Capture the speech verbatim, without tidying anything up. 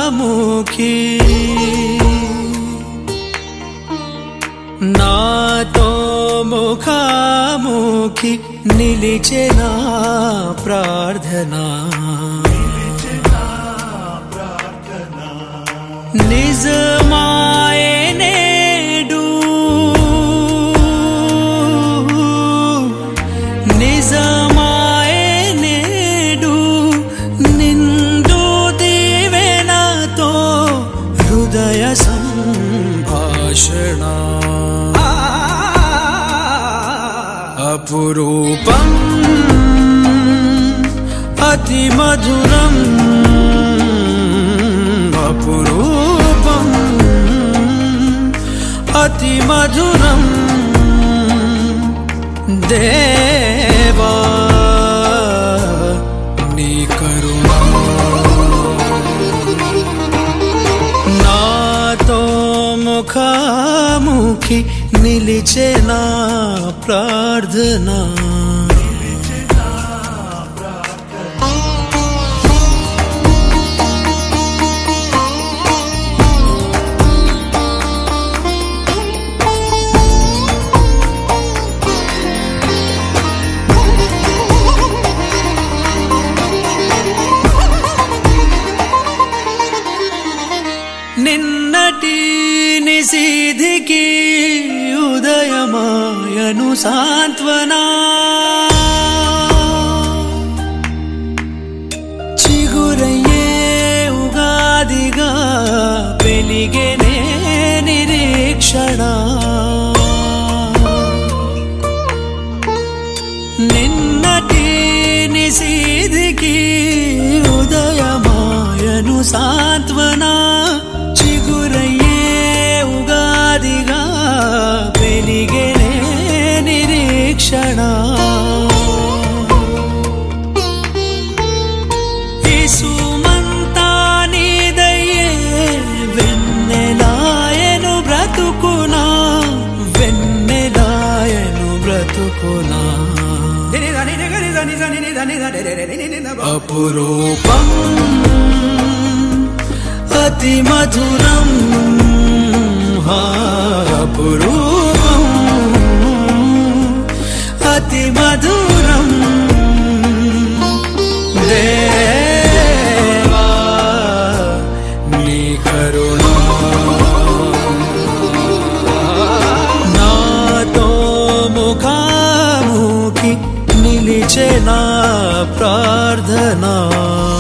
ముఖాముఖి నాతో ముఖాముఖి నిలిచెన ప్రార్థన నిజమాయే నేడు నిజమాయే నేడు నిండు దీవెనతో హృదయ సంభాషణ అపురూపం అతి మధురం అపురూపం అతి మధురం దేవా నీ కరుణ నాతో ముఖాముఖి నిలిచెన ప్రార్థన నిన్నటి నిశీధికి ఉదయమాయను సాంత్వనా చిగురయ్యే ఉగాదిగా వెలిగెనే నిరీక్షణ నిన్నటి నిశీధికి ఉదయమాయను సాంత్వనా చిగురయ్యే ఉగాదిగా వెలిగెనే నిరీక్షణ ఇసుమంతా నీదయ్యే వెన్నెలాయను బ్రతుకునా వెన్నెలాయను బ్రతుకునా అపురూపం అతి మధురం అపురూపం అతి మధురం దేవా నీ కరుణ నాతో ముఖాముఖి నిలిచెన ప్రార్థన